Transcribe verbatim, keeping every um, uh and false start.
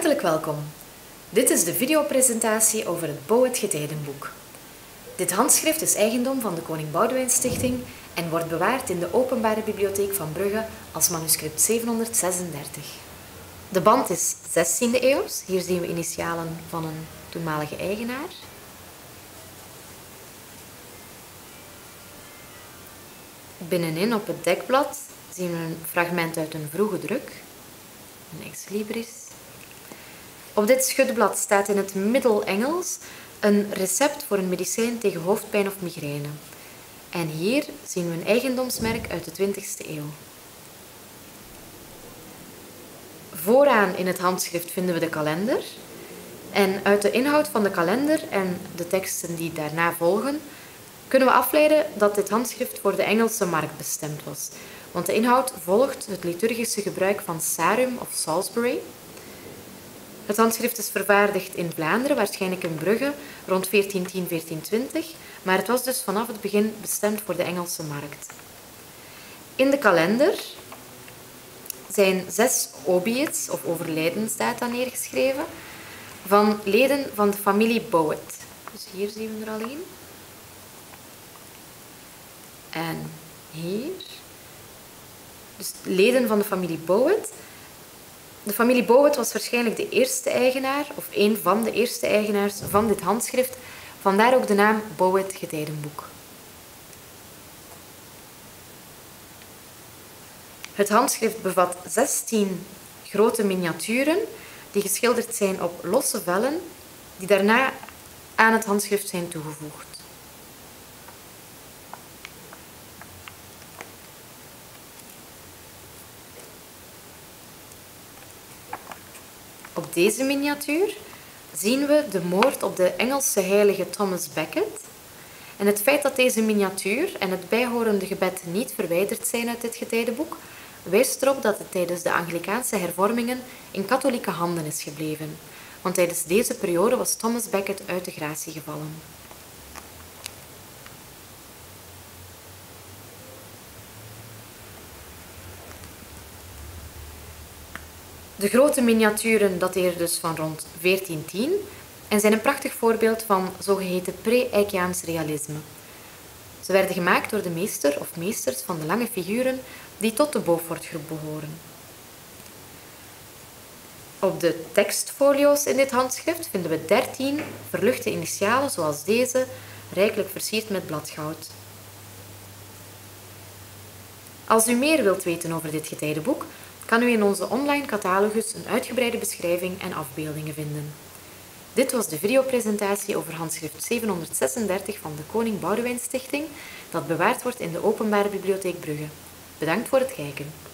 Hartelijk welkom. Dit is de videopresentatie over het Bouwet Getijdenboek. Dit handschrift is eigendom van de Koning Boudewijn Stichting en wordt bewaard in de Openbare Bibliotheek van Brugge als manuscript zevenhonderdzesendertig. De band is zestiende eeuws. Hier zien we initialen van een toenmalige eigenaar. Binnenin op het dekblad zien we een fragment uit een vroege druk, een ex-libris. Op dit schutblad staat in het Middel-Engels een recept voor een medicijn tegen hoofdpijn of migraine. En hier zien we een eigendomsmerk uit de twintigste eeuw. Vooraan in het handschrift vinden we de kalender. En uit de inhoud van de kalender en de teksten die daarna volgen, kunnen we afleiden dat dit handschrift voor de Engelse markt bestemd was. Want de inhoud volgt het liturgische gebruik van Sarum of Salisbury. Het handschrift is vervaardigd in Vlaanderen, waarschijnlijk in Brugge, rond veertien tien, veertien twintig, maar het was dus vanaf het begin bestemd voor de Engelse markt. In de kalender zijn zes obiits, of overlijdensdata, neergeschreven van leden van de familie Bowet. Dus hier zien we er al één. En hier. Dus leden van de familie Bowet. De familie Bowet was waarschijnlijk de eerste eigenaar, of een van de eerste eigenaars van dit handschrift. Vandaar ook de naam Bouwet Getijdenboek. Het handschrift bevat zestien grote miniaturen die geschilderd zijn op losse vellen, die daarna aan het handschrift zijn toegevoegd. Op deze miniatuur zien we de moord op de Engelse heilige Thomas Becket. En het feit dat deze miniatuur en het bijhorende gebed niet verwijderd zijn uit dit getijdenboek, wijst erop dat het tijdens de Anglikaanse hervormingen in katholieke handen is gebleven. Want tijdens deze periode was Thomas Becket uit de gratie gevallen. De grote miniaturen dateren dus van rond veertien tien en zijn een prachtig voorbeeld van zogeheten pre-Eikeaans realisme. Ze werden gemaakt door de meester of meesters van de lange figuren die tot de Beaufortgroep behoren. Op de tekstfolio's in dit handschrift vinden we dertien verluchte initialen zoals deze, rijkelijk versierd met bladgoud. Als u meer wilt weten over dit getijdenboek, kan u in onze online catalogus een uitgebreide beschrijving en afbeeldingen vinden. Dit was de videopresentatie over handschrift zevenhonderdzesendertig van de Koning Boudewijn Stichting, dat bewaard wordt in de Openbare Bibliotheek Brugge. Bedankt voor het kijken.